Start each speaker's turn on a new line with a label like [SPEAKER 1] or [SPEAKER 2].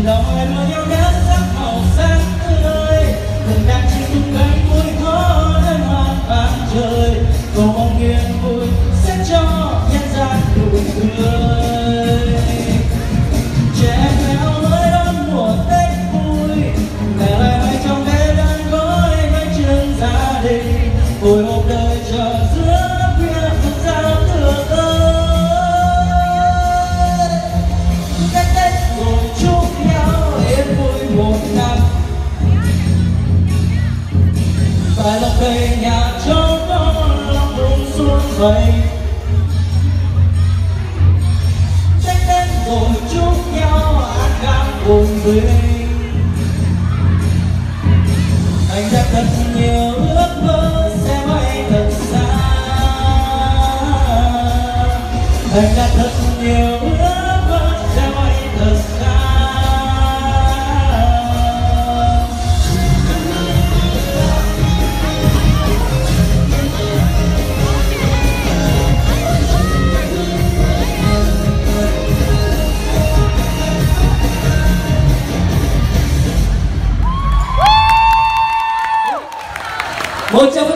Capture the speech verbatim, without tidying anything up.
[SPEAKER 1] lòng người luôn yêu đất sắc màu sáng tươi, từng đàn chim tung cánh vui khó đến hoang vàng trời, cầu mong yên vui sẽ cho nhân gian nụ cười. Trẻ mèo mới đón mùa Tết vui, mẹ lại bay trong thế đàn gói bánh trưng gia đình, hồi hộp đời chờ giữa khuya phút giao thừa ơi. Tết Tết rồi chúc nhau yên vui một năm, phải lòng cây nhà cho con lòng vùng xuân vầy. Tết Tết rồi chúc nhau an khang phồn vinh, anh đã thật nhiều ước mơ sẽ bay thật xa, anh đã thật nhiều ước mơ sẽ bay thật xa. Một trăm